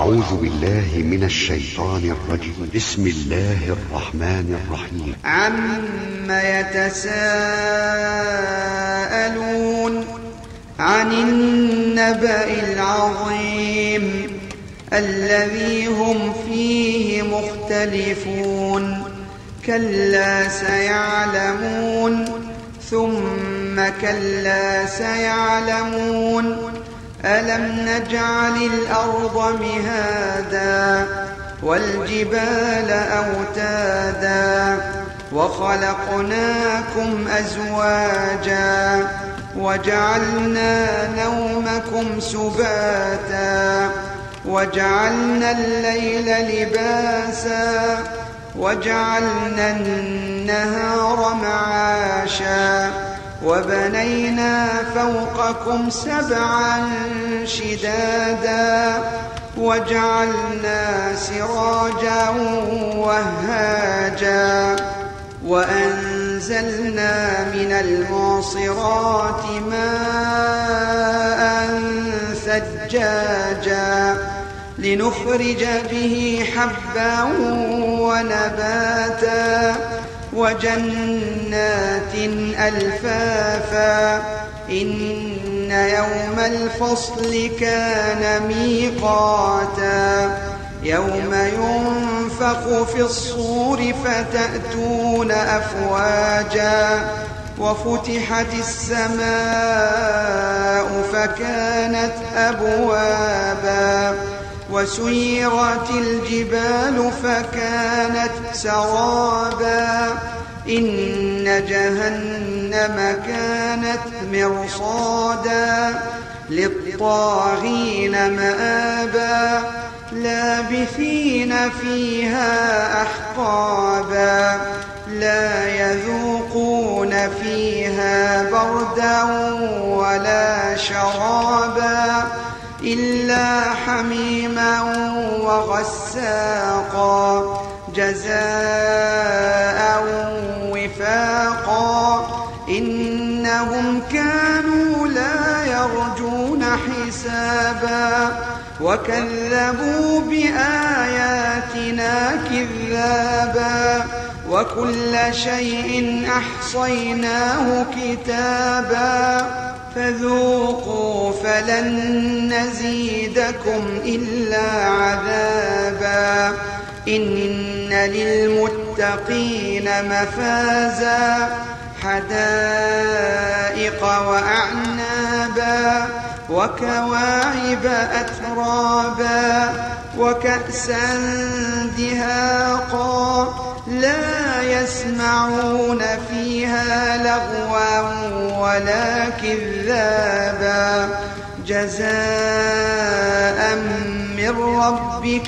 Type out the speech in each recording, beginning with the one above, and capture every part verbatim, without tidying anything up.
أعوذ بالله من الشيطان الرجيم. بسم الله الرحمن الرحيم. عم يتساءلون عن النبأ العظيم الذي هم فيه مختلفون كلا سيعلمون ثم كلا سيعلمون ألم نجعل الأرض مهادا والجبال أوتادا وخلقناكم أزواجا وجعلنا نومكم سباتا وجعلنا الليل لباسا وجعلنا النهار معاشا وبنينا فوقكم سبعا شدادا وجعلنا سراجا وهاجا وأنزلنا من المعصرات ماء ثجاجا لنخرج به حبا ونباتا وجنات ألفافا إن يوم الفصل كان ميقاتا يوم ينفخ في الصور فتأتون أفواجا وفتحت السماء فكانت أبوابا وسيرت الجبال فكانت سرابا إن جهنم كانت مرصادا للطاغين مآبا لابثين فيها أحقابا لا يذوقون فيها بردا ولا شرابا إلا حميما وغساقا جزاء وفاقا إنهم كانوا لا يرجون حسابا وكذبوا بآياتنا كذابا وكل شيء أحصيناه كتابا فذوقوا فلن نزيدكم إلا عذابا إن للمتقين مفازا حدائق وأعنابا وكواعب أترابا وكأسا دهاقا لا يسمعون فيها لغوا ولا كذابا جزاء من ربك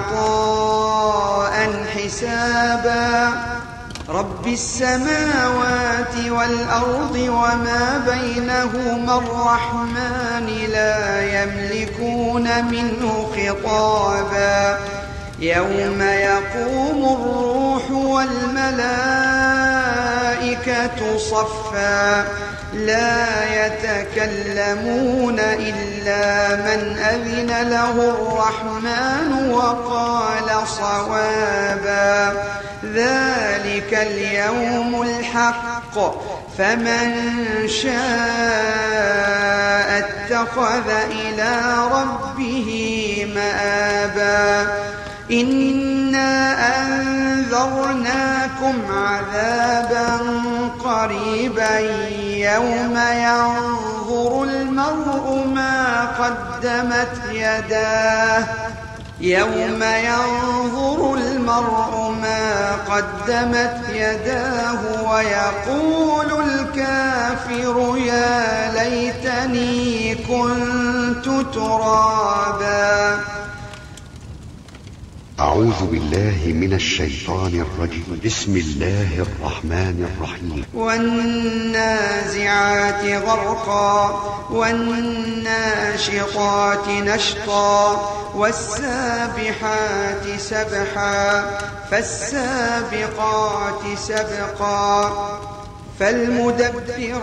عطاء حسابا رب السماوات والأرض وما بينهما الرحمن لا يملكون منه خطابا يوم يقوم الروح والملائكة صفا لا يتكلمون إلا من أذن له الرحمن وقال صوابا ذلك اليوم الحق فمن شاء اتخذ إلى ربه مآبا إنا أنذرناكم عذابا قريبا يوم ينظر المرء ما قدمت يداه يوم ينظر المرء ما قدمت يداه ويقول الكافر يا ليتني كنت ترابا. أعوذ بالله من الشيطان الرجيم. بسم الله الرحمن الرحيم. والنازعات غرقا والناشطات نشطا والسابحات سبحا فالسابقات سبقا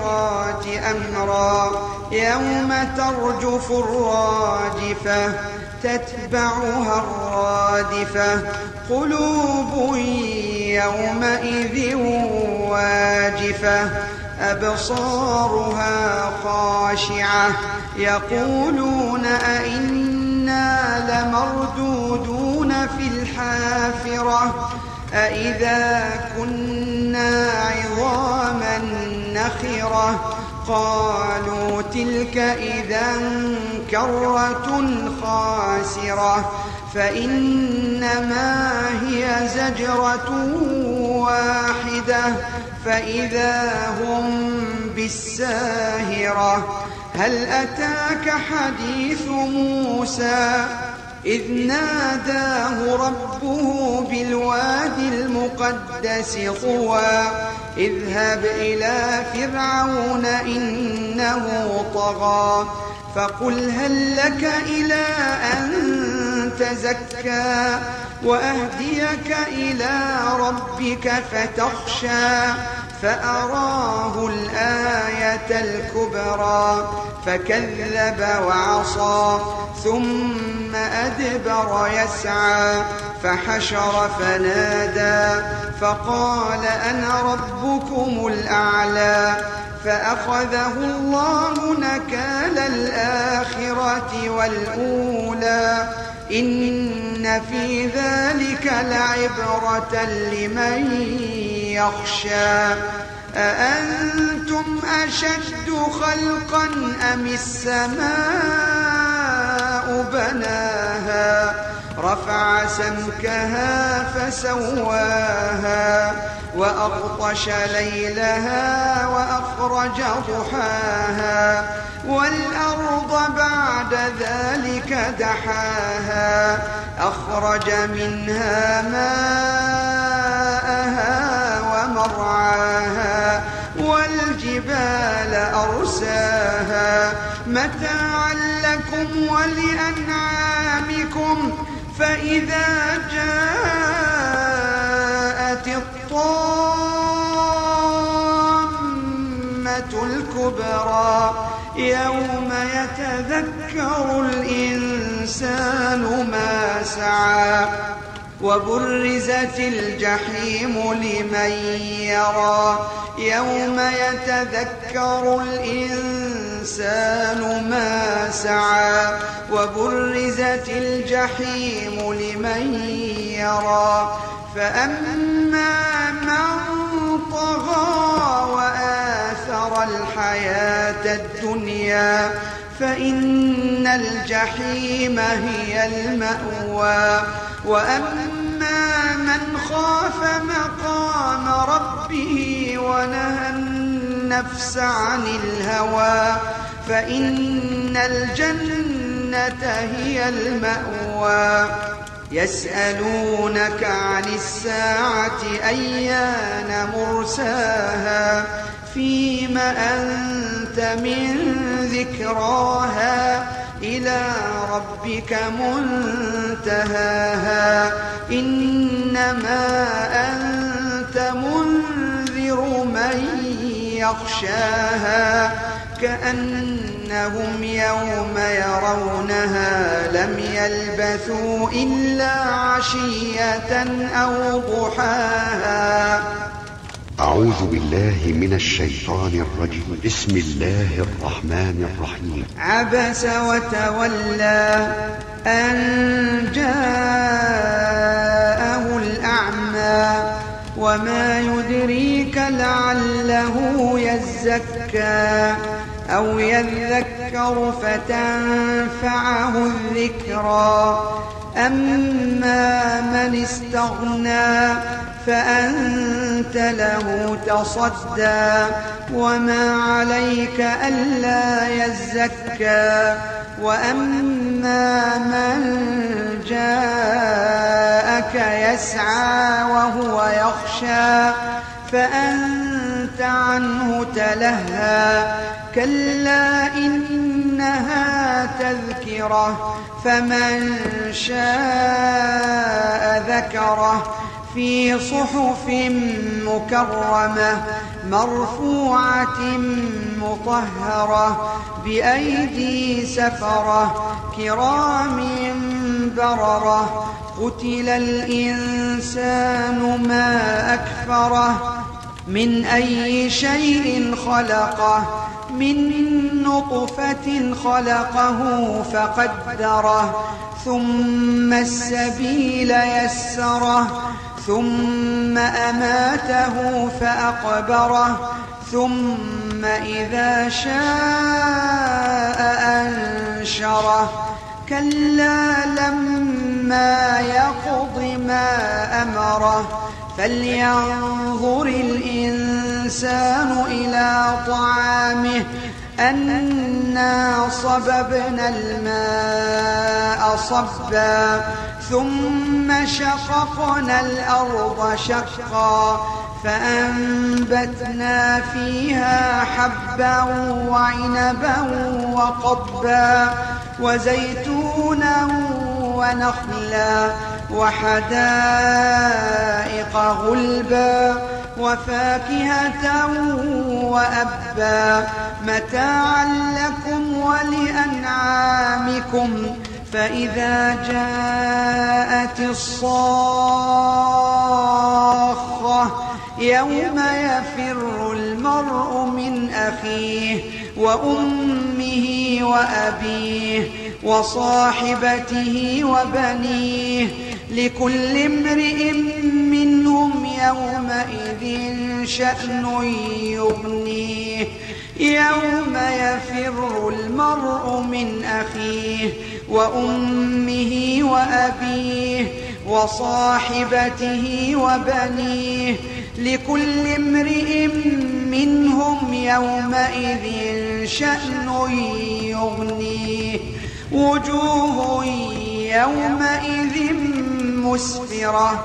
فالمدبرات أمرا يوم ترجف الراجفة تتبعها الرادفة قلوب يومئذ واجفة أبصارها خاشعة يقولون أئنا لمردودون في الحافرة أئذا كنا عظاما نخرة قالوا تلك إذا كرة خاسرة فإنما هي زجرة واحدة فإذا هم بالساهرة هل أتاك حديث موسى إذ ناداه ربه بالوادي المقدس طوى اذهب إلى فرعون إنه طغى فقل هل لك إلى أن تزكى وأهديك إلى ربك فتخشى فأراه الآية الكبرى فكذب وعصى ثم أدبر يسعى فحشر فنادى فقال أنا ربكم الأعلى فأخذه الله نكال الآخرة والأولى إن في ذلك لعبرة لمن يخشى أأنتم أشد خلقا أم السماء بناها رفع سمكها فسواها وأغطش ليلها وأخرج ضحاها والأرض بعد ذلك دحاها أخرج منها ماءها ومرعاها والجبال أرساها متاعا لكم ولأنعامكم فإذا جاءت الطامة الكبرى يوم يتذكر الإنسان ما سعى وبرزت الجحيم لمن يرى يوم يتذكر الإنسان ما سعى وبرزت الجحيم لمن يرى فأما من طغى وآثر الحياة الدنيا فإن الجحيم هي المأوى وأما من خاف مقام ربه ونهى النفس عن الهوى فإن الجنة هي المأوى يسألونك عن الساعة أيان مرساها فيم أنت من ذكراها إلى ربك منتهاها إنما أنت منذر من يخشاها كأنهم يوم يرونها لم يلبثوا إلا عشية أو ضحاها. أعوذ بالله من الشيطان الرجيم. بسم الله الرحمن الرحيم. عبس وتولى أن جاءه الأعمى وما يدريك لعله يزكى أو يذكر فتنفعه الذكرى أما من استغنى فأنت له تصدى وما عليك ألا يزكى وأما من جاءك يسعى وهو يخشى فأنت عنه تلهى كلا إنها تذكرة فمن شاء ذكره في صحف مكرمة مرفوعة مطهرة بأيدي سفرة كرام بررة قتل الإنسان ما أكفره من أي شيء خلقه من نطفة خلقه فقدره ثم السبيل يسره ثم أماته فأقبره ثم إذا شاء أنشره كلا لما يقض ما أمره فلينظر الإنسان إلى طعامه أنا صببنا الماء صبا ثم شققنا الأرض شقا فأنبتنا فيها حبا وعنبا وقضبا وزيتونا ونخلا وحدائق غلبا وفاكهة وأبا متاعا لكم ولأنعامكم فإذا جاءت الصاخة يوم يفر المرء من أخيه وأمه وأبيه وصاحبته وبنيه لكل امرئ منهم يومئذ شأن يغنيه يوم يفر المرء من أخيه وأمه وأبيه وصاحبته وبنيه لكل امرئ منهم يومئذ شأن يغنيه وجوه يومئذ مسفرة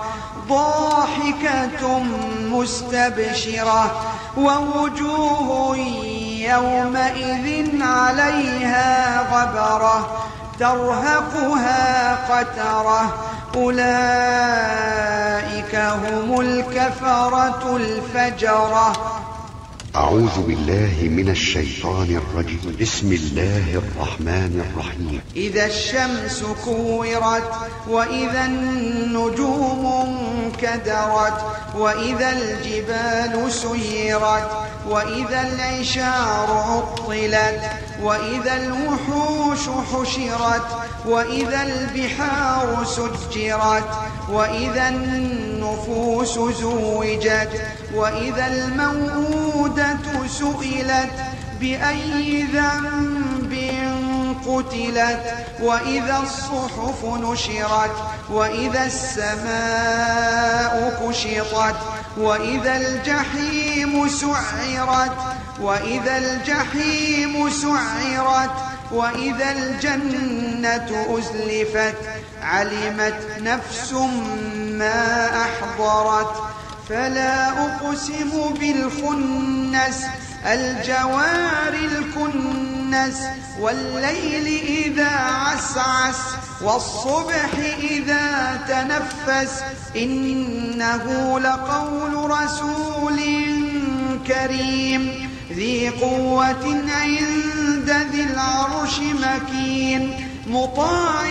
ضاحكة مستبشرة ووجوه يومئذ عليها غبرة ترهقها قترة أولئك هم الكفرة الفجرة. أعوذ بالله من الشيطان الرجيم. بسم الله الرحمن الرحيم. إذا الشمس كورت وإذا النجوم انكدرت وإذا الجبال سيرت وإذا العشار عطلت وإذا الوحوش حشرت وإذا البحار سجرت وإذا النفوس زوجت وإذا الموءودة سئلت بأي ذنب قتلت وإذا الصحف نشرت وإذا السماء كشطت وإذا الجحيم سعرت وإذا الجحيم سعرت وإذا الجنة أزلفت علمت نفس ما أحضرت فلا أقسم بالخنس الجوار الكنس والليل إذا عسعس والصبح إذا تنفس إنه لقول رسول كريم ذي قوة عند ذي العرش مكين مطاع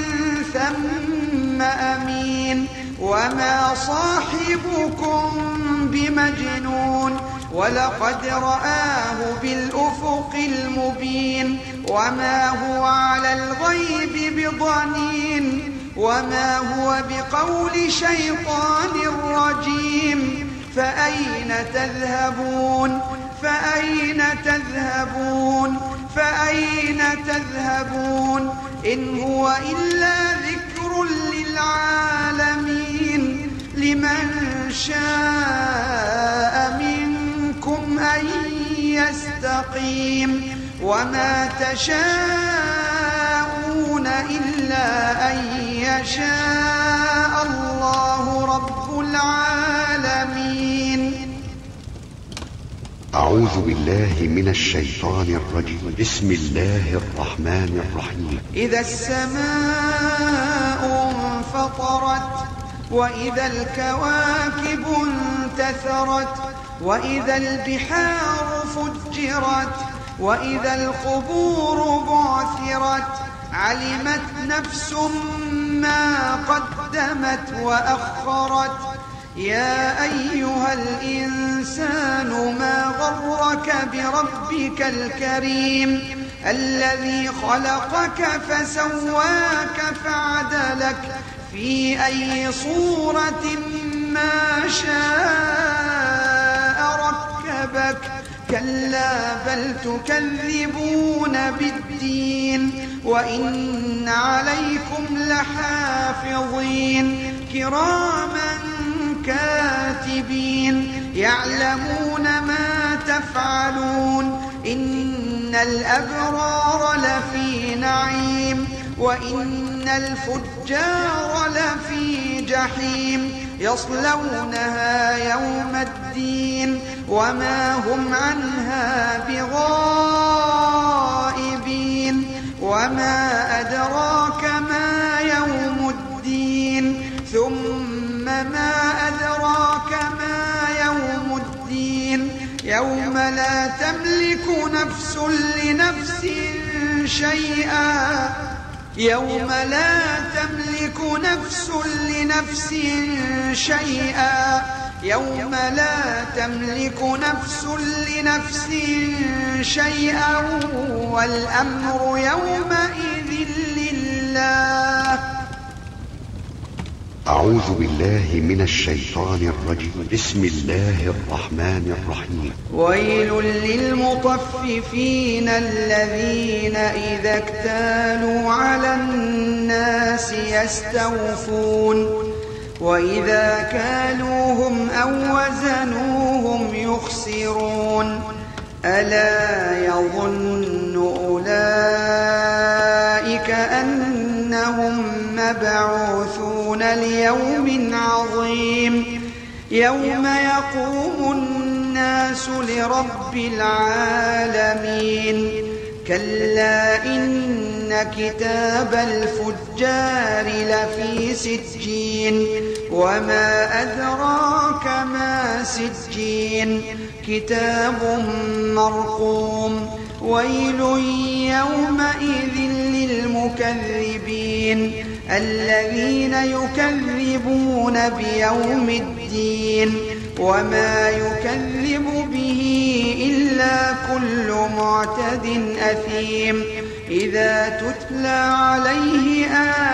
ثم أمين وما صاحبكم بمجنون ولقد رآه بالأفق المبين وما هو على الغيب بضنين وما هو بقول شيطان رجيم فأين تذهبون فأين تذهبون فأين تذهبون إن هو إلا ذكر للعالمين لمن شاء منكم أن يستقيم وما تشاءون إلا أن يشاء الله رب العالمين. أعوذ بالله من الشيطان الرجيم. بسم الله الرحمن الرحيم. إذا السماء انفطرت وإذا الكواكب انتثرت وإذا البحار فجرت وإذا القبور بعثرت علمت نفس ما قدمت وأخرت يا أيها الإنسان ما غرك بربك الكريم الذي خلقك فسواك فعدلك في أي صورة ما شاء ركبك كلا بل تكذبون بالدين وإن عليكم لحافظين كراما كاتبين يعلمون ما تفعلون إن الأبرار لفي نعيم وإن الفجار لفي جحيم يصلونها يوم الدين وما هم عنها بغائبين وما أدراك ما يوم الدين ثم ما أدراك ما يوم الدين يوم لا تملك نفس لنفس شيئا يوم لا تملك نفس لنفس شيئا يوم لا تملك نفس لنفس شيئا والأمر يومئذ لله. أعوذ بالله من الشيطان الرجيم. بسم الله الرحمن الرحيم. ويل للمطففين الذين إذا اكتالوا على الناس يستوفون وإذا كالوهم أو وزنوهم يخسرون ألا يظن أولئك أنهم مبعوثون ليوم عظيم يوم يقوم الناس لرب العالمين كلا إن كتاب الفجار لفي سجين وما أدراك ما سجين كتاب مرقوم ويل يومئذ للمكذبين الذين يكذبون بيوم الدين وما يكذب به إلا كل معتد أثيم إذا تتلى عليه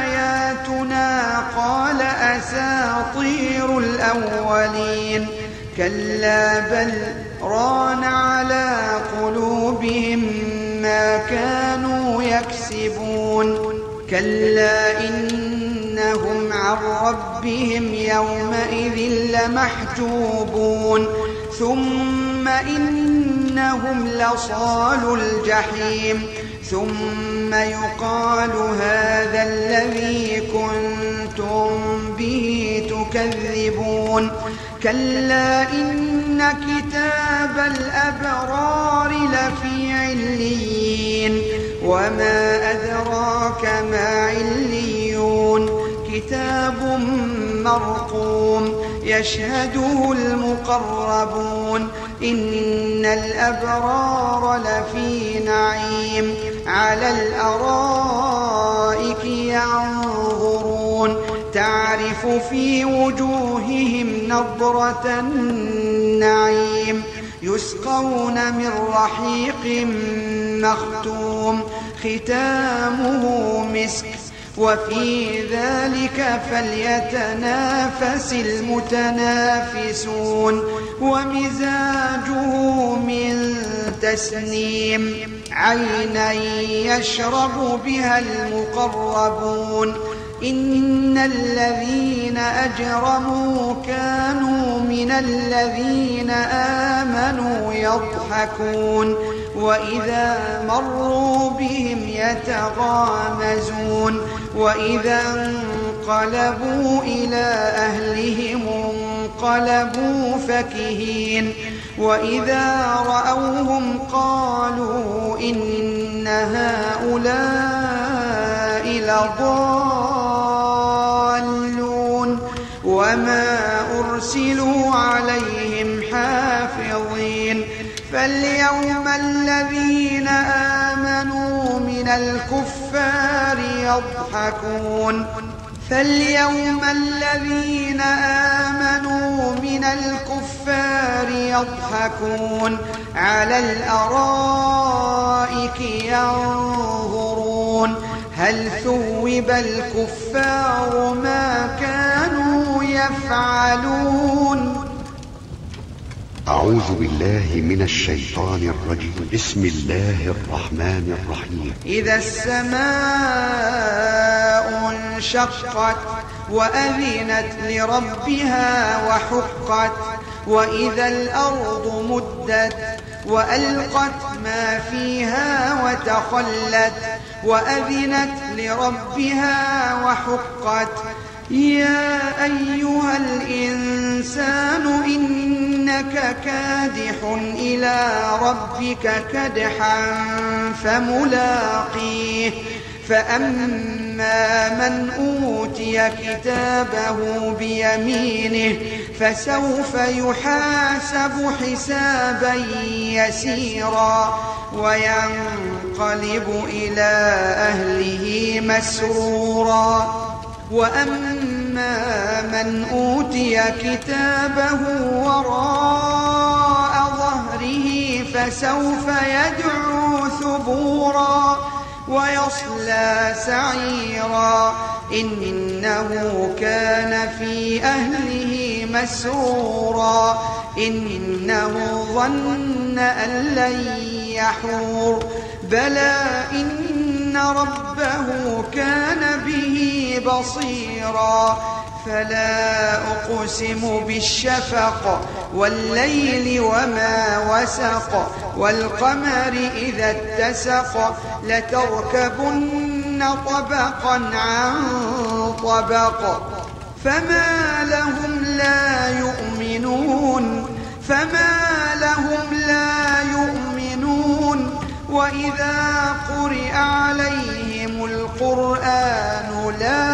آياتنا قال أساطير الأولين كلا بل ران على قلوبهم ما كانوا يكسبون كلا إنهم عن ربهم يومئذ لمحجوبون ثم إنهم لصالو الجحيم ثم يقال هذا الذي كنتم به تكذبون كلا إن كتاب الأبرار لفي عليين وما أدراك ما عليون كتاب مرقوم يشهده المقربون إن الأبرار لفي نعيم على الأرائك ينظرون تعرف في وجوههم نضرة النعيم يسقون من رحيق مختوم ختامه مسك وفي ذلك فليتنافس المتنافسون ومزاجه من تسنيم عينا يشرب بها المقربون إن الذين أجرموا كانوا من الذين آمنوا يضحكون وإذا مروا بهم يتغامزون وإذا انقلبوا إلى أهلهم انقلبوا فكهين وإذا رأوهم قالوا إن هؤلاء لضالون أرسلوا عليهم حافظين فاليوم الذين آمنوا من الكفار يضحكون فاليوم الذين آمنوا من الكفار يضحكون على الأرائك ينظرون هل ثوب الكفار ما كانوا يفعلون. أعوذ بالله من الشيطان الرجيم. بسم الله الرحمن الرحيم. إذا السماء انشقت وأذنت لربها وحقت وإذا الأرض مدت وألقت ما فيها وتخلت وأذنت لربها وحقت يا أيها الإنسان إنك كادح إلى ربك كدحا فملاقيه فأما من أوتي كتابه بيمينه فسوف يحاسب حسابا يسيرا وينقلب إلى أهله مسرورا وأما من أوتي كتابه وراء ظهره فسوف يدعو ثبورا ويصلى سعيرا إنه كان في أهله مسرورا إنه ظن أن لن يحور بلى إن ربه كان به بصيرا فلا أقسم بالشفق والليل وما وسق والقمر إذا اتسق لتركبن طبقا عن طبق فما لهم لا يؤمنون فما لهم لا يؤمنون وإذا قرئ عليهم القرآن لا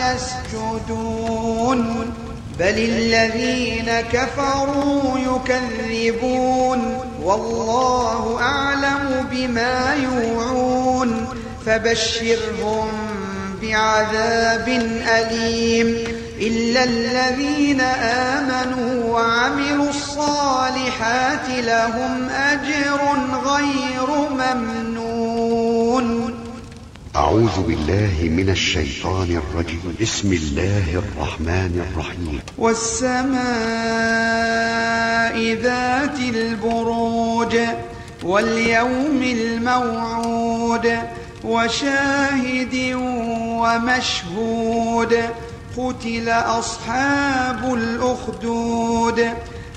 يسجدون بل الذين كفروا يكذبون والله أعلم بما يوعون فبشرهم بعذاب أليم إلا الذين آمنوا وعملوا الصالحات لهم أجر غير ممنون. أعوذ بالله من الشيطان الرجيم. بسم الله الرحمن الرحيم. والسماء ذات البروج واليوم الموعود وشاهد ومشهود قتل أصحاب الأخدود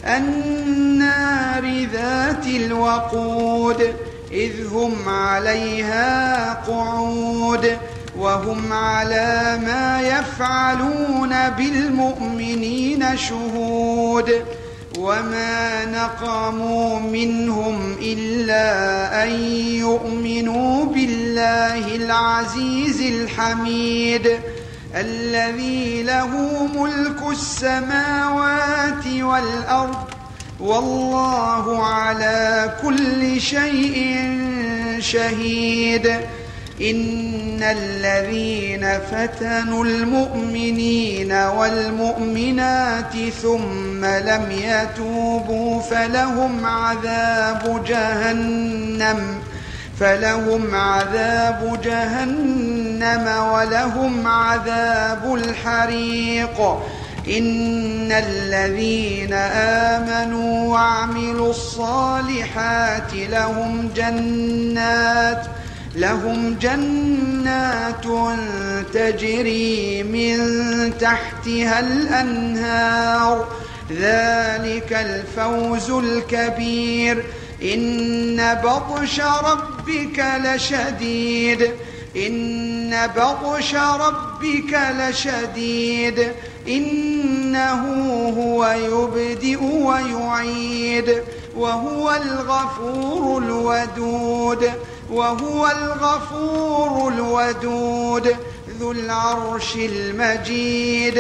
النار ذات الوقود إذ هم عليها قعود وهم على ما يفعلون بالمؤمنين شهود وما نقموا منهم إلا أن يؤمنوا بالله العزيز الحميد الذي له ملك السماوات والأرض والله على كل شيء شهيد إن الذين فتنوا المؤمنين والمؤمنات ثم لم يتوبوا فلهم عذاب جهنم فلهم عذاب جهنم ولهم عذاب الحريق إن الذين آمنوا وعملوا الصالحات لهم جنات لهم جنات تجري من تحتها الأنهار ذلك الفوز الكبير إن بطش ربك لشديد إن بطش ربك لشديد إنه هو يبدئ ويعيد وهو الغفور الودود وهو الغفور الودود ذو العرش المجيد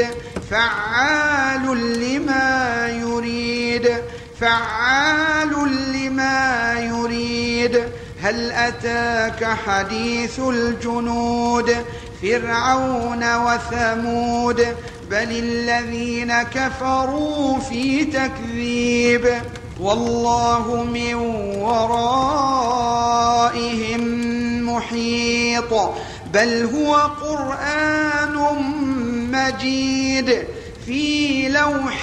فعال لما يريد فعال لما يريد هل أتاك حديث الجنود فرعون وثمود بل الذين كفروا في تكذيب والله من ورائهم محيط بل هو قرآن مجيد في لوح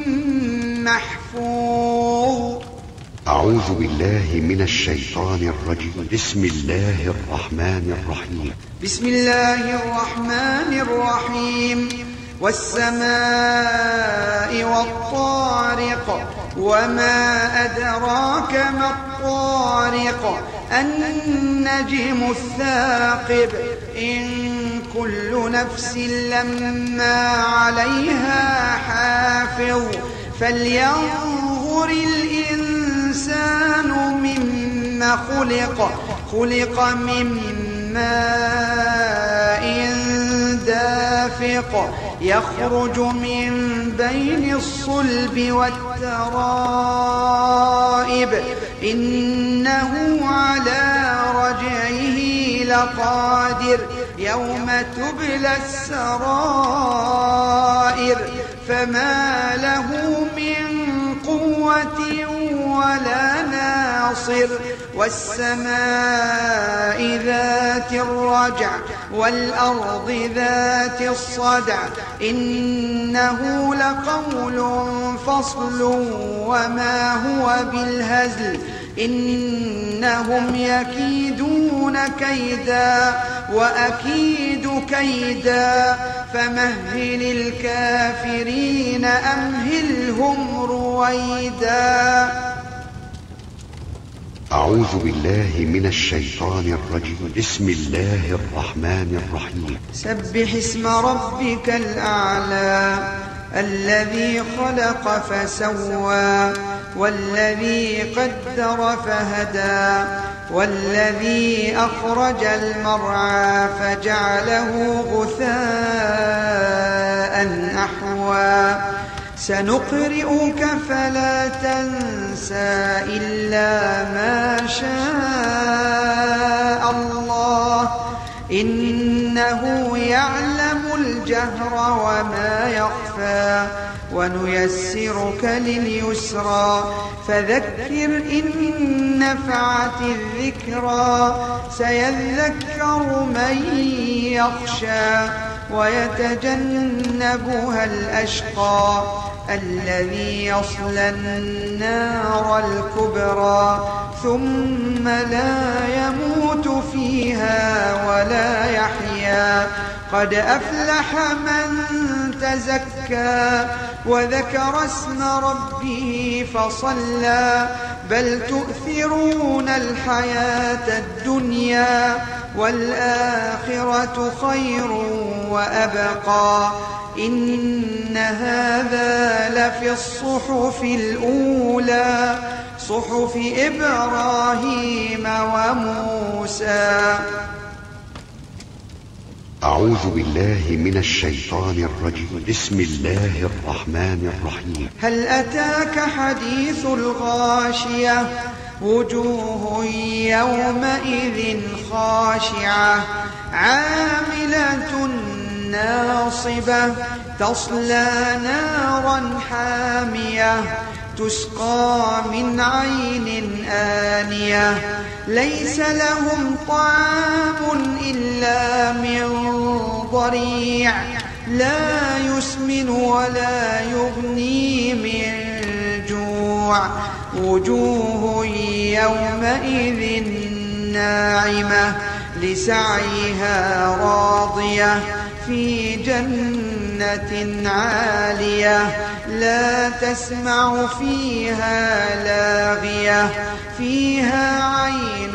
محفوظ. أعوذ بالله من الشيطان الرجيم. بسم الله الرحمن الرحيم. بسم الله الرحمن الرحيم. والسماء والطارق وما أدراك ما الطارق النجم الثاقب إن كل نفس لما عليها حافظ فلينظر الإنسان مما خلق خلق من ماء دافق يخرج من بين الصلب والترائب إنه على رجعه لقادر يوم تبلى السرائر فما له من قوة ولا ناصر والسماء ذات الرجع والأرض ذات الصدع إنه لقول فصل وما هو بالهزل إنهم يكيدون كيدا وأكيد كيدا فمهل الكافرين أمهلهم رويدا. أعوذ بالله من الشيطان الرجيم. بسم الله الرحمن الرحيم. سبح اسم ربك الأعلى الذي خلق فسوى والذي قدر فهدى والذي أخرج المرعى فجعله غثاء أحوى سنقرئك فلا تنسى إلا ما شاء الله إنه يعلم الجهر وما يخفى ونيسرك لليسرى فذكر إن نفعت الذكرى سيذكر من يخشى ويتجنبها الأشقى الذي يصلى النار الكبرى ثم لا يموت فيها ولا يحيا قد أفلح من تزكى وذكر اسم ربه فصلى بل تؤثرون الحياة الدنيا والآخرة خير وأبقى إن هذا لفي الصحف الأولى صحف إبراهيم وموسى. أعوذ بالله من الشيطان الرجيم. بسم الله الرحمن الرحيم. هل أتاك حديث الغاشية وجوه يومئذ خاشعة عاملة ناصبة تصلى نارا حامية تسقى من عين آنية ليس لهم طعام إلا من ضريع لا يسمن ولا يغني من جوع وجوه يومئذ ناعمة لسعيها راضية في جنة عالية لا تسمع فيها لاغية فيها عين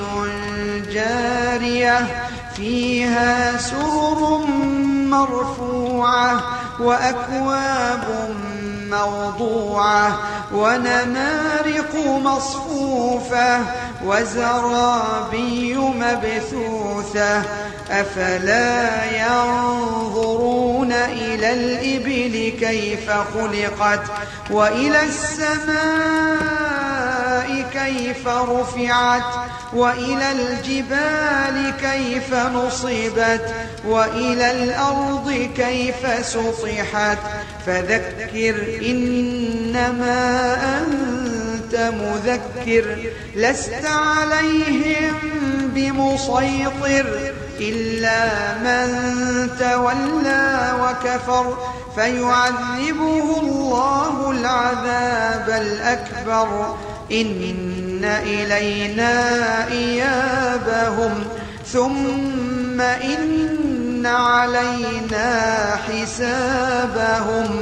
جارية فيها سرر مرفوعة وأكواب موضوعة ونمارق مصفوفة وزرابي مبثوثة أفلا ينظرون إلى الإبل كيف خلقت وإلى السماء كيف رفعت وإلى الجبال كيف نصبت وإلى الأرض كيف سطحت فذكر إنما أنت مذكر لست عليهم بمسيطر إلا من تولى وكفر فيعذبه الله العذاب الأكبر إن إلينا إيابهم ثم إن علينا حسابهم.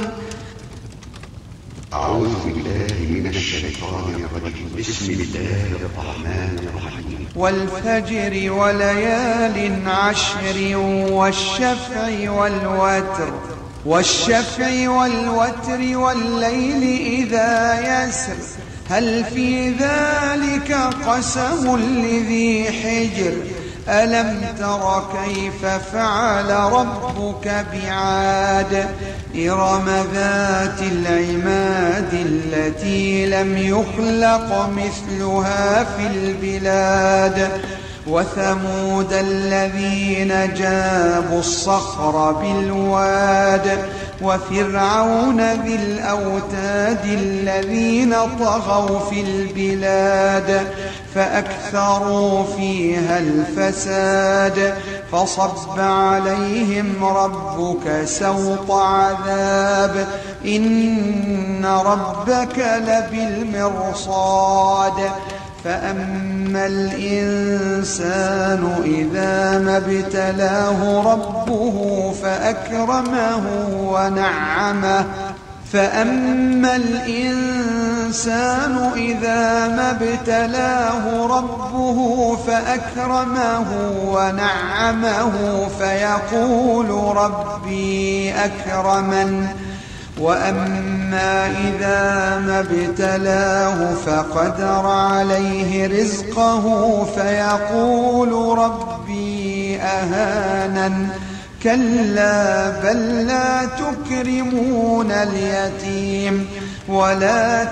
أعوذ بالله من الشيطان الرجيم. بسم الله الرحمن الرحيم. والفجر وليال عشر والشفع والوتر والشفع والوتر والليل إذا يسر هل في ذلك قسم لذي حجر ألم تر كيف فعل ربك بعاد إرم ذات العماد التي لم يخلق مثلها في البلاد وثمود الذين جابوا الصخر بالواد وفرعون ذي الأوتاد الذين طغوا في البلاد فأكثروا فيها الفساد فصب عليهم ربك سوط عذاب إن ربك لبالمرصاد فأما الإنسان إذا ما ابتلاه ربه فأكرمه ونعمه فأما الإنسان إذا ما ابتلاه ربه فأكرمه ونعمه فيقول ربي أكرمن وأما إذا ما ابتلاه فقدر عليه رزقه فيقول ربي أهانن كلا بل لا تكرمون اليتيم ولا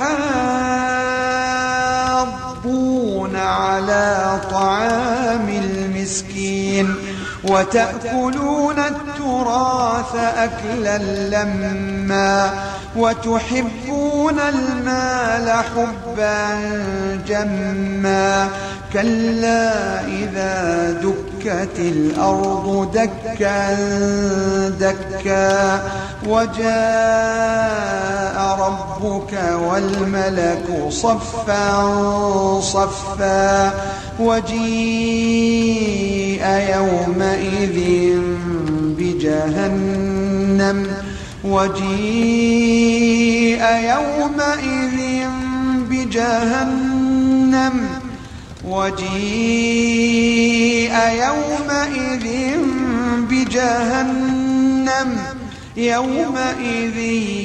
تحاضون على طعام المسكين وتأكلون التراث أكلا لما وتحبون المال حبا جما كلا إذا دكت الأرض دكا دكا وجاء ربك والملك صفا صفا وجيء يومئذ بجهنم وجيء يومئذ بجهنم وجيء يومئذ بجهنم يومئذ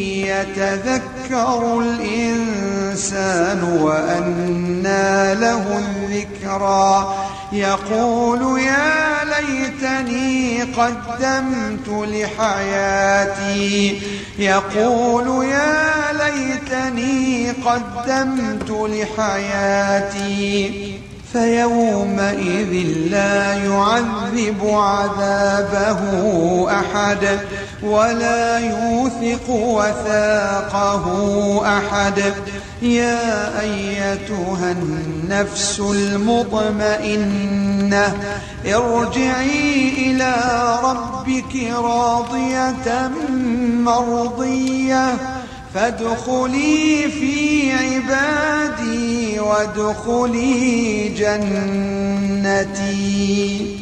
يتذكر الإنسان وأنى له الذكرى يقول يا ليتني قدمت لحياتي يقول يا ليتني قدمت لحياتي فيومئذ لا يعذب عذابه أحد ولا يوثق وثاقه أحد يا أيتها النفس المطمئنة ارجعي إلى ربك راضية مرضية فادخلي في عبادي وادخلي جنتي.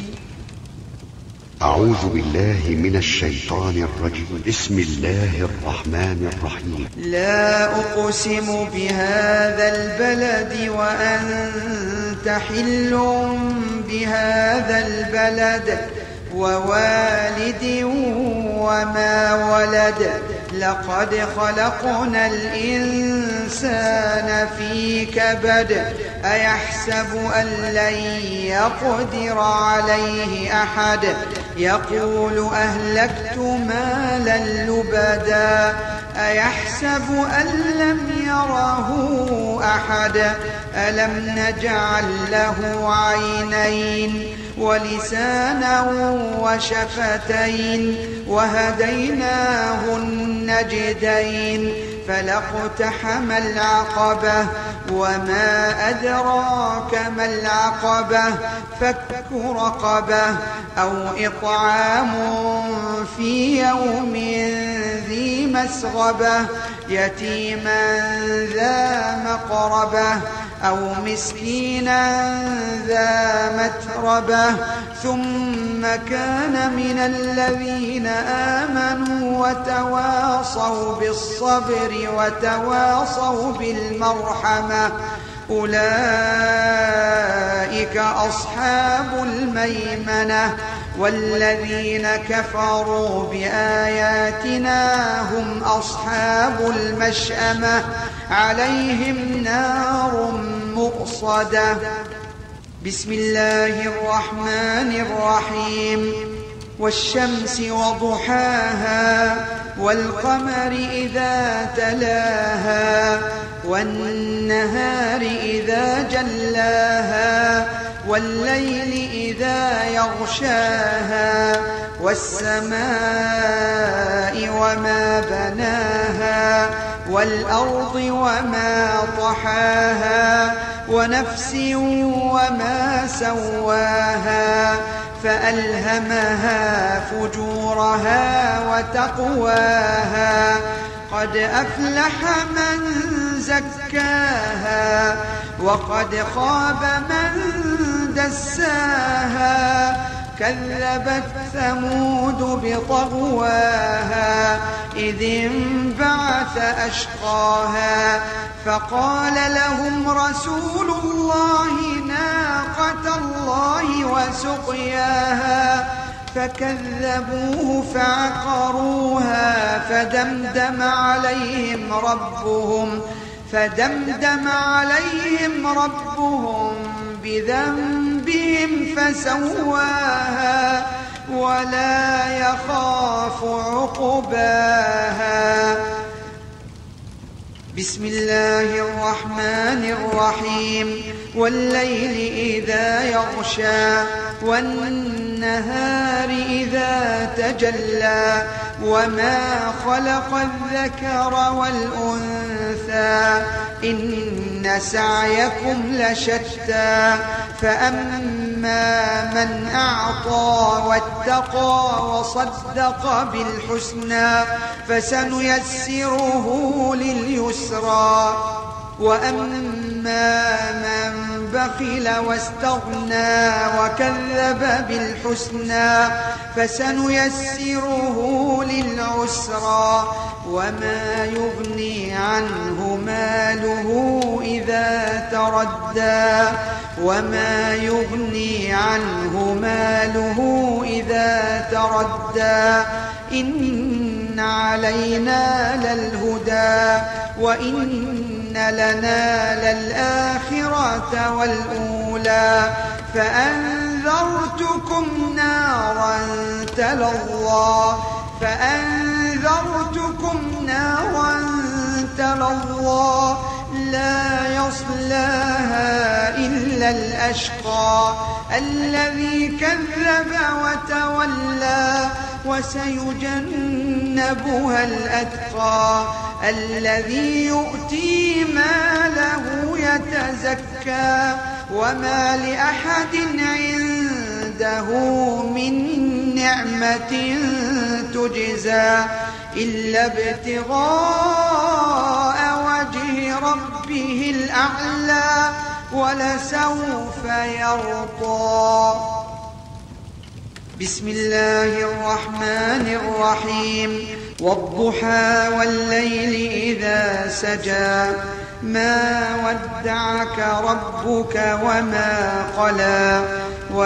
أعوذ بالله من الشيطان الرجيم. بسم الله الرحمن الرحيم. لا أقسم بهذا البلد وأنت حل بهذا البلد ووالد وما ولد لقد خلقنا الإنسان في كبد أيحسب أن لن يقدر عليه أحد يقول أهلكت مالا لبدا أيحسب أن لم يره أحد ألم نجعل له عينين ولسانا وشفتين وهديناه النجدين فلاقتحم العقبة وما أدراك ما العقبة فك رقبة أو إطعام في يوم ذي مسغبة يتيما ذا مقربة أو مسكينا ذا متربة ثم كان من الذين آمنوا وتواصوا بالصبر وتواصوا بالمرحمة أولئك أصحاب الميمنة والذين كفروا بآياتنا هم أصحاب المشأمة عليهم نار مؤصدة. بسم الله الرحمن الرحيم والشمس وضحاها والقمر إذا تلاها والنهار إذا جلاها والليل إذا يغشاها والسماء وما بناها والأرض وما طحاها ونفس وما سواها فألهمها فجورها وتقواها قد أفلح من زكاها وقد خاب من دساها كذبت ثمود بطغواها إذ انبعث أشقاها فقال لهم رسول الله ناقة الله وسقياها فكذبوه فعقروها فدمدم عليهم ربهم فدمدم عليهم ربهم بذنبهم فسواها ولا يخاف عقباها. بسم الله الرحمن الرحيم والليل إذا يغشى والنهار إذا تجلى وما خلق الذكر والأنثى إن سعيكم لشتى فأما من أعطى واتقى وصدق بالحسنى فسنيسره لليسرى وأما من بخل واستغنى وكذب بالحسنى فسنيسره للعسرى وما يغني عنه ماله إذا تردى وما يغني عنه ماله إذا تردى إن علينا للهدى وإن لنا للآخرة والأولى فأنذرتكم نارا تلظى فأنذرتكم نارا تلظى لا يصلاها إلا الأشقى الذي كذب وتولى وسيجنبها الأتقى الذي يؤتي ماله يتزكى وما لأحد عنده من نعمة تجزى إلا ابتغاء وجه ربه الأعلى ولسوف يرضى. بسم الله الرحمن الرحيم والضحى والليل إذا سجى ما ودعك ربك وما قلى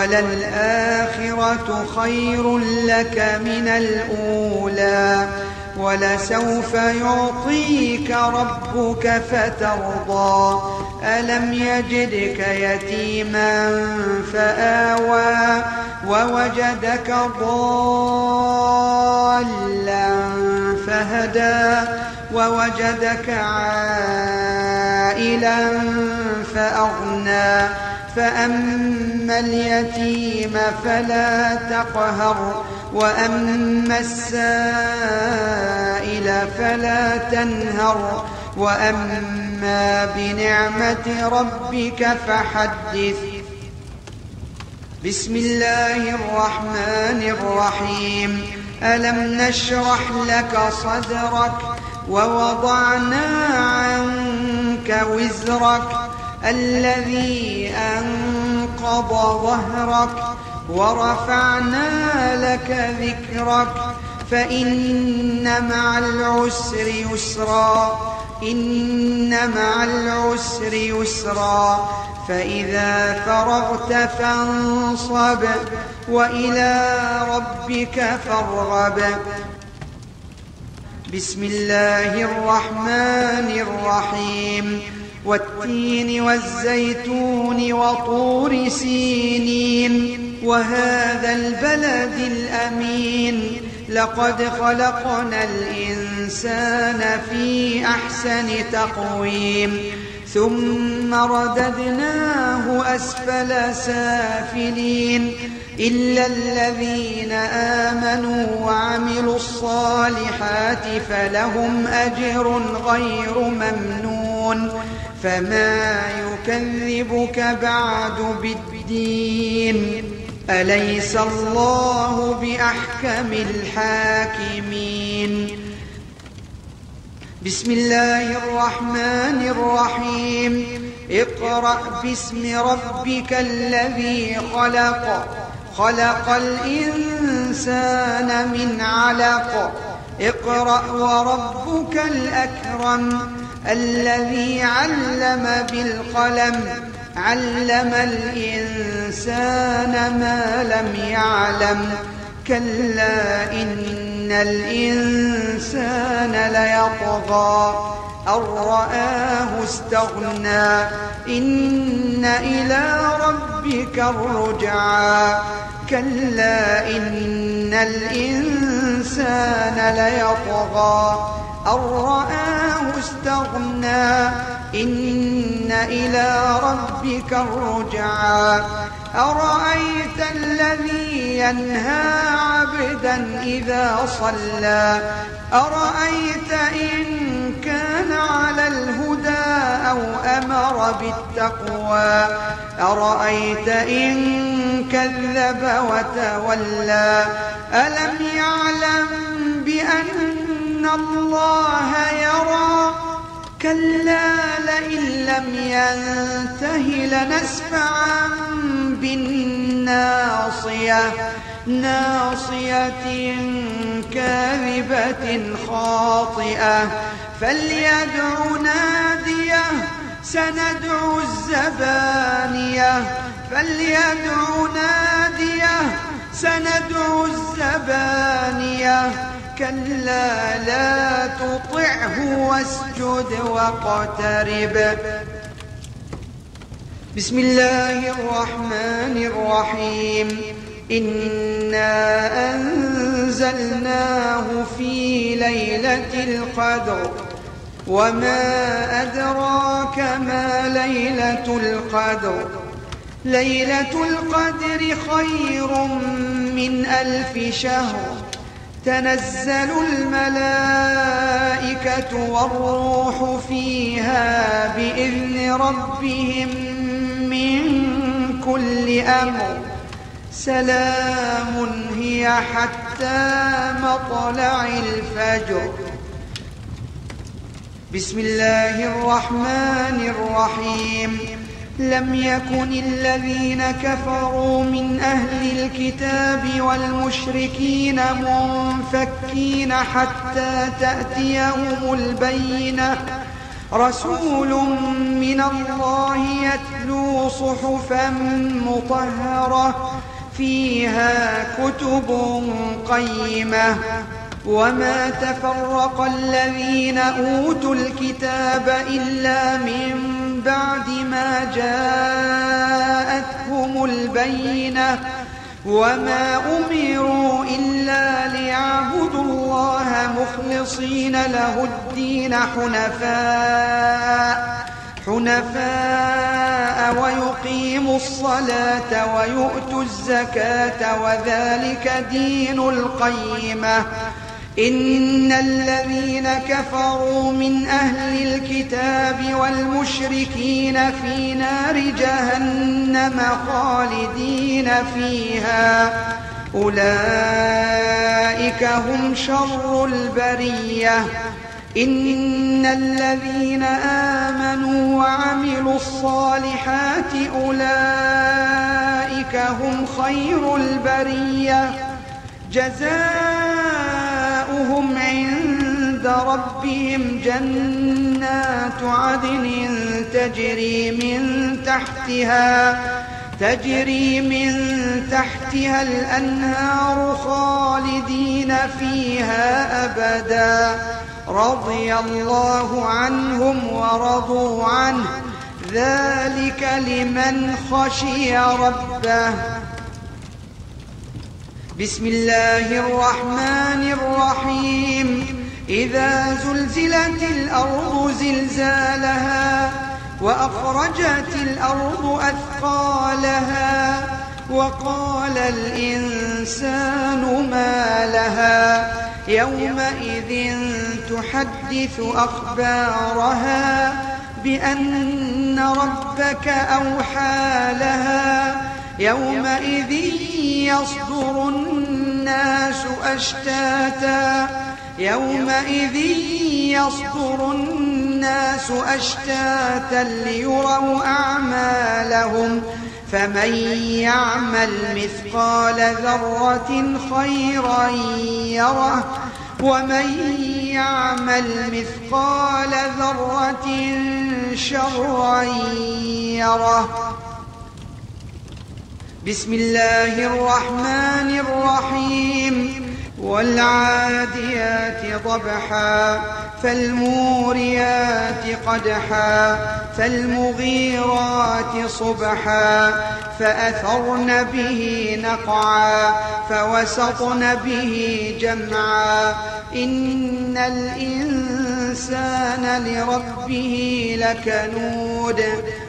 وللآخرة خير لك من الأولى ولسوف يعطيك ربك فترضى ألم يجدك يتيما فآوى ووجدك ضالا فهدى ووجدك عائلا فأغنى فأما اليتيم فلا تقهر وأما السائل فلا تنهر وأما بنعمة ربك فحدث. بسم الله الرحمن الرحيم. ألم نشرح لك صدرك ووضعنا عنك وزرك الذي أنقض ظهرك ورفعنا لك ذكرك فإن مع العسر يسرا إن مع العسر يسرا فإذا فرغت فانصب وإلى ربك فارغب. بسم الله الرحمن الرحيم. والتين والزيتون وطور سينين وهذا البلد الأمين لقد خلقنا الإنسان في أحسن تقويم ثم رددناه أسفل سافلين إلا الذين آمنوا وعملوا الصالحات فلهم أجر غير ممنون فما يكذبك بعد بالدين أليس الله بأحكم الحاكمين. بسم الله الرحمن الرحيم. اقرأ باسم ربك الذي خلق خلق الإنسان من علق اقرأ وربك الأكرم الذي علم بالقلم علم الإنسان ما لم يعلم كلا إن الإنسان ليطغى أن رآه استغنى إن إلى ربك الرجعى كلا إن الإنسان ليطغى أن رآه استغنى إن إلى ربك الرجعى أرأيت الذي ينهى عبدا إذا صلى أرأيت إن كان على الهدى أو أمر بالتقوى أرأيت إن كذب وتولى ألم يعلم بأن الله يرى كلا لئن لم ينته لنسفعا بالناصية ناصية كاذبة خاطئة فليدع ناديه سندع الزبانية فليدع ناديه سندع الزبانية كلا لا تطعه واسجد واقترب. بسم الله الرحمن الرحيم. إنا أنزلناه في ليلة القدر وما أدراك ما ليلة القدر ليلة القدر خير من ألف شهر تنزل الملائكة والروح فيها بإذن ربهم من كل أمر سلام هي حتى مطلع الفجر. بسم الله الرحمن الرحيم. لم يكن الذين كفروا من أهل الكتاب والمشركين منفكين حتى تأتيهم البينة رسول من الله يتلو صحفا مطهرة فيها كتب قيمة وما تفرق الذين أوتوا الكتاب إلا من بعد ما جاءتهم البينة وما أمروا إلا ليعبدوا الله مخلصين له الدين حنفاء حنفاء ويقيموا الصلاة ويؤتوا الزكاة وذلك دين القيمة إن الذين كفروا من أهل الكتاب والمشركين في نار جهنم خالدين فيها أولئك هم شر البرية إن الذين آمنوا وعملوا الصالحات أولئك هم خير البرية جزاؤهم عند ربهم جنات عدن تجري من تحتها تجري من تحتها الأنهار خالدين فيها أبدا رضي الله عنهم ورضوا عنه ذلك لمن خشي ربه. بسم الله الرحمن الرحيم إذا زلزلت الأرض زلزالها وأخرجت الأرض أثقالها وقال الإنسان ما لها يومئذ تحدث أخبارها بأن ربك أوحى لها يومئذ يصدر الناس أشتاتا يومئذ يصدر الناس أشتاتا ليروا أعمالهم فمن يعمل مثقال ذرة خيرا يره ومن يعمل مثقال ذرة شرا يره. بسم الله الرحمن الرحيم والعاديات ضبحا فالموريات قدحا فالمغيرات صبحا فأثرن به نقعا فوسطن به جمعا إن الإنسان لربه لكنود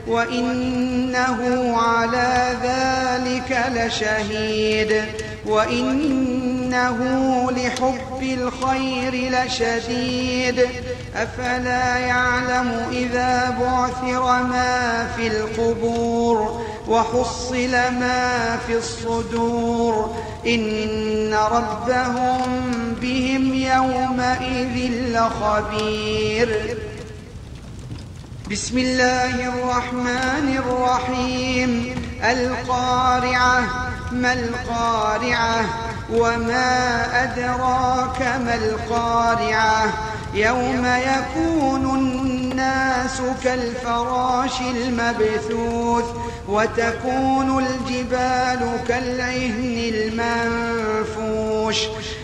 وإنه على ذلك لشهيد وإنه لحب الخير لشديد أفلا يعلم إذا بعثر ما في القبور وحصل ما في الصدور إن ربهم بهم يومئذ لخبير. بسم الله الرحمن الرحيم القارعة ما القارعة وما أدراك ما القارعة يوم يكون الناس كالفراش المبثوث وتكون الجبال كالعهن المنفوش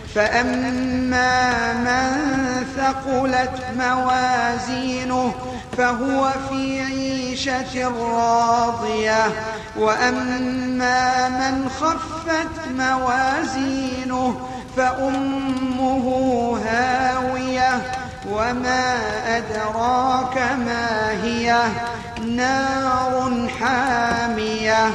فأما من ثقلت موازينه فهو في عيشة راضية وأما من خفت موازينه فأمه هاوية وما أدراك ما هي نار حامية.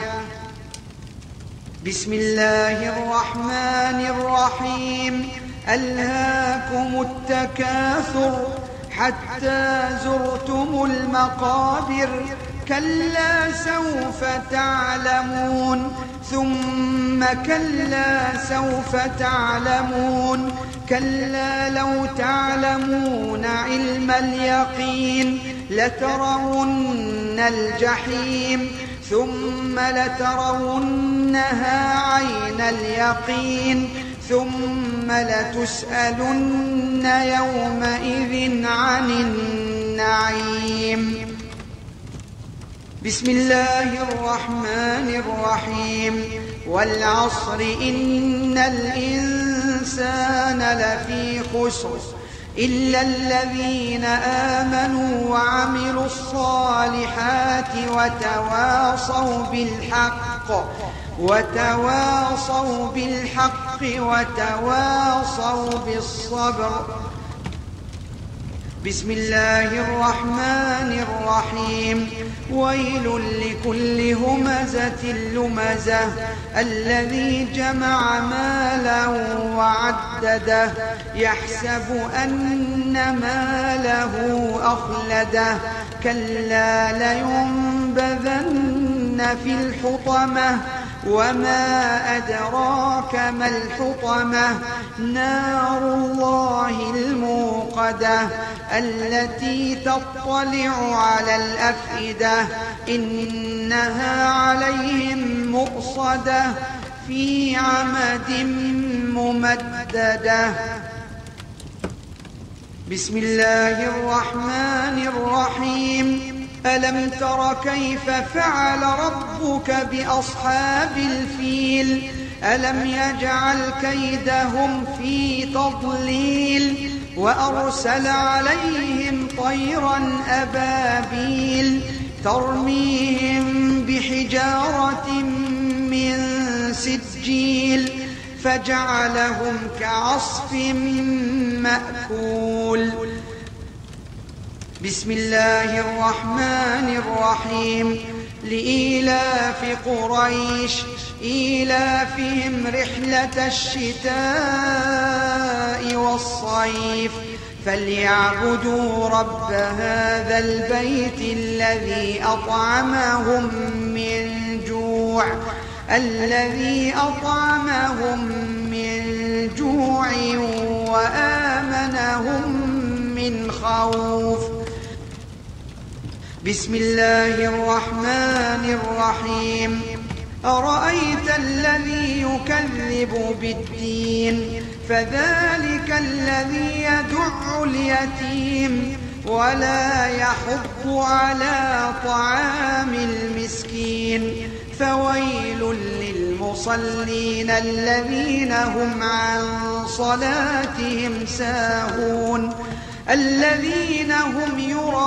بسم الله الرحمن الرحيم ألهاكم التكاثر حتى زرتم المقابر كلا سوف تعلمون ثم كلا سوف تعلمون كلا لو تعلمون علم اليقين لترون الجحيم ثم لترونها عين اليقين ثم لتسألن يومئذ عن النعيم. بسم الله الرحمن الرحيم والعصر إن الإنسان الإنسان لفي خسر إلا الذين آمنوا وعملوا الصالحات وتواصوا بالحق وتواصوا بالحق وتواصوا بالصبر. بسم الله الرحمن الرحيم. ويل لكل همزة لمزة الذي جمع مالا وعدده يحسب أن ماله أخلده كلا لينبذن في الحطمة وما أدراك ما الحطمة نار الله الموقدة التي تطلع على الأفئدة إنها عليهم مؤصدة في عمد ممددة. بسم الله الرحمن الرحيم. ألم تر كيف فعل ربك بأصحاب الفيل ألم يجعل كيدهم في تضليل وأرسل عليهم طيرا أبابيل ترميهم بحجارة من سجيل فجعلهم كعصف مأكول. بسم الله الرحمن الرحيم. لإيلاف قريش إيلافهم رحلة الشتاء والصيف فليعبدوا رب هذا البيت الذي أطعمهم من جوع الذي أطعمهم من جوع وآمنهم من خوف. بسم الله الرحمن الرحيم. أرأيت الذي يكذب بالدين فذلك الذي يدع اليتيم ولا يحض على طعام المسكين فويل للمصلين الذين هم عن صلاتهم ساهون الذين هم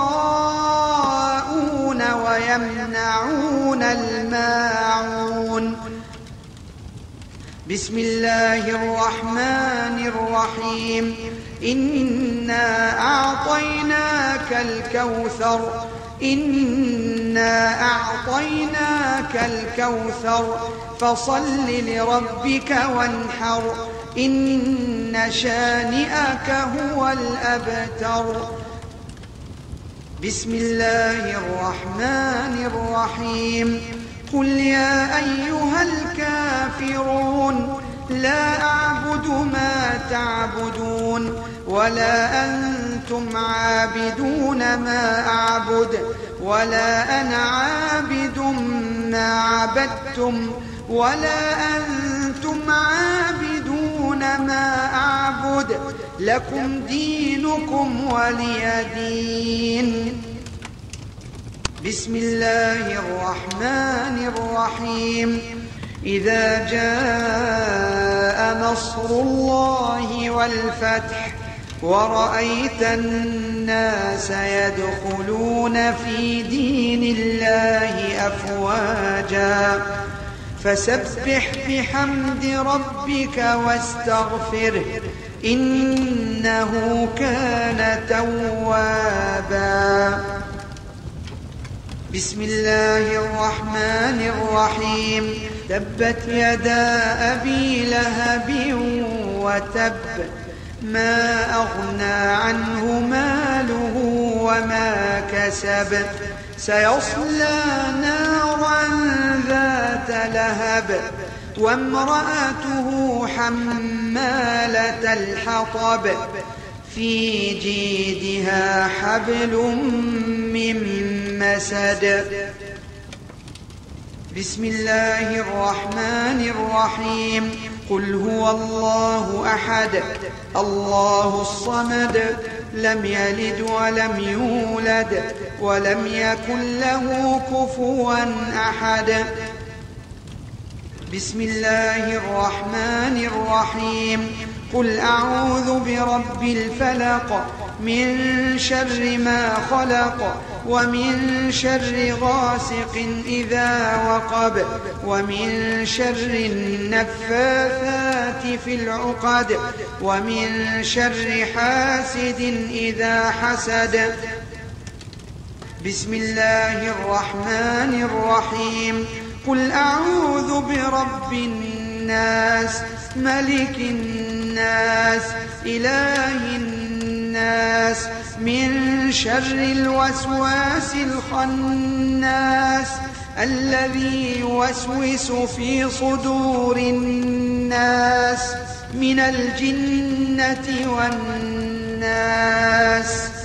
يراءون ويمنعون الماعون. بسم الله الرحمن الرحيم. إنا أعطيناك الكوثر إنا أعطيناك الكوثر فصل لربك وانحر إن شانئك هو الأبتر. بسم الله الرحمن الرحيم. قل يا أيها الكافرون لا أعبد ما تعبدون ولا أنتم عابدون ما أعبد ولا أنا عابد ما عبدتم ولا أنتم عابدون ما أعبد لكم دينكم ولي دين. بسم الله الرحمن الرحيم. إذا جاء نصر الله والفتح ورأيت الناس يدخلون في دين الله أفواجا فسبح بحمد ربك واستغفره إنه كان توابا. بسم الله الرحمن الرحيم. تبت يدا أبي لهب وتب ما أغنى عنه ماله وما كسب سيصلى نارا ذات لهب وامرأته حمالة الحطب في جيدها حبل من مسد. بسم الله الرحمن الرحيم. قل هو الله أحد الله الصمد لم يلد ولم يولد ولم يكن له كفوا أحد. بسم الله الرحمن الرحيم. قل أعوذ برب الفلق من شر ما خلق ومن شر غاسق إذا وقب ومن شر النفاثات في العقد ومن شر حاسد إذا حسد. بسم الله الرحمن الرحيم. قل أعوذ برب الناس ملك الناس إله الناس من شر الوسواس الخناس الذي يوسوس في صدور الناس من الجنة والناس.